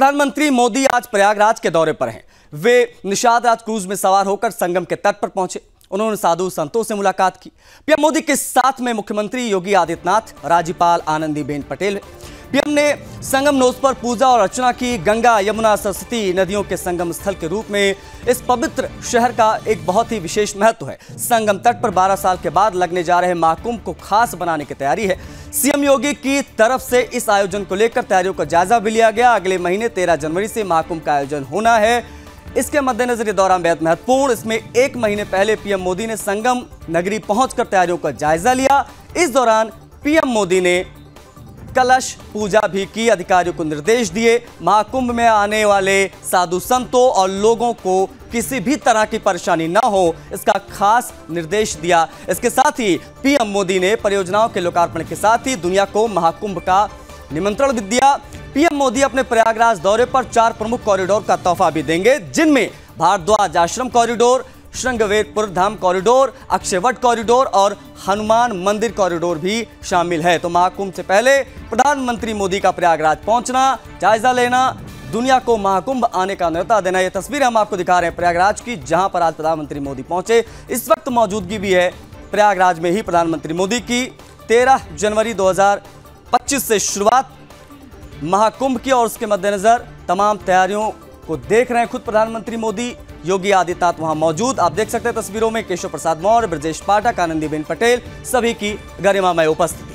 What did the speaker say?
प्रधानमंत्री मोदी आज प्रयागराज के दौरे पर हैं। वे निषाद राज क्रूज में सवार होकर संगम के तट पर पहुंचे। उन्होंने साधु संतों से मुलाकात की। पीएम मोदी के साथ में मुख्यमंत्री योगी आदित्यनाथ, राज्यपाल आनंदीबेन पटेल। पीएम ने संगम नोस पर पूजा और अर्चना की। गंगा, यमुना, सरस्वती नदियों के संगम स्थल के रूप में इस पवित्र शहर का एक बहुत ही विशेष महत्व है। संगम तट पर 12 साल के बाद लगने जा रहे महाकुंभ को खास बनाने की तैयारी है। सीएम योगी की तरफ से इस आयोजन को लेकर तैयारियों का जायजा भी लिया गया। अगले महीने 13 जनवरी से महाकुंभ का आयोजन होना है। इसके मद्देनजर ये दौरा बेहद महत्वपूर्ण। इसमें एक महीने पहले पीएम मोदी ने संगम नगरी पहुंचकर तैयारियों का जायजा लिया। इस दौरान पीएम मोदी ने कलश पूजा भी की, अधिकारियों को निर्देश दिए। महाकुंभ में आने वाले साधु संतों और लोगों को किसी भी तरह की परेशानी न हो, इसका खास निर्देश दिया। इसके साथ ही पीएम मोदी ने परियोजनाओं के लोकार्पण के साथ ही दुनिया को महाकुंभ का निमंत्रण भी दिया। पीएम मोदी अपने प्रयागराज दौरे पर 4 प्रमुख कॉरिडोर का तोहफा भी देंगे, जिनमें Bharadwaj Ashram corridor, Shringverpur Dham corridor, Akshayvat corridor और हनुमान मंदिर कॉरिडोर भी शामिल है। तो महाकुंभ से पहले प्रधानमंत्री मोदी का प्रयागराज पहुंचना, जायजा लेना, दुनिया को महाकुंभ आने का न्योता देना। ये तस्वीर हम आपको दिखा रहे हैं प्रयागराज की, जहां पर आज प्रधानमंत्री मोदी पहुंचे। इस वक्त मौजूदगी भी है प्रयागराज में ही प्रधानमंत्री मोदी की। 13 जनवरी 2025 से शुरुआत महाकुंभ की और उसके मद्देनजर तमाम तैयारियों को देख रहे हैं खुद प्रधानमंत्री मोदी। योगी आदित्यनाथ वहां मौजूद, आप देख सकते हैं तस्वीरों में। केशव प्रसाद मौर्य, ब्रजेश पाठक, आनंदीबेन पटेल, सभी की गरिमामय उपस्थिति।